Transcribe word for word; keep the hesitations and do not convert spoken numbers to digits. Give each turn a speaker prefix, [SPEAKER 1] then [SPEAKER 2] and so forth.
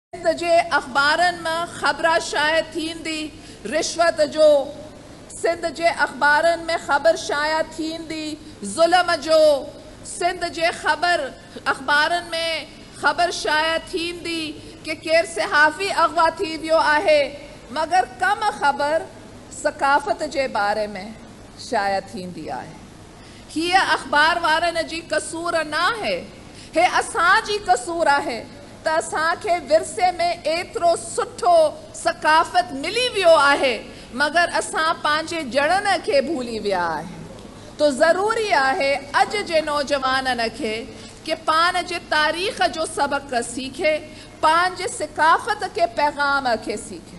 [SPEAKER 1] सिंध जे अख़बारनि में ख़बर शाया थींदी रिश्वत जो, सिंध जे अख़बारनि में ख़बर शाया थींदी ज़ुल्म जो, सिंध जे ख़बर अख़बारनि में ख़बर शाया थींदी कि केरु सिहाफ़ी अगवा थी वियो आहे, मगर कम ख़बर सकाफ़त जे बारे में शाया थींदी आहे। हीअ अख़बार वारनि जी कसूर न आहे, हे असांजी कसूर आहे त असांखे विरसे में एतिरो सुठो सकाफ़त मिली वियो आहे, मगर असां पंहिंजे जड़नि खे भूली विया आहियूं। तो ज़रूरी आहे अॼु जे नौजवाननि खे कि पाण जे तारीख़ जो सबक़ सीखे, पंहिंजे सकाफ़त के पैगाम खे सीखे।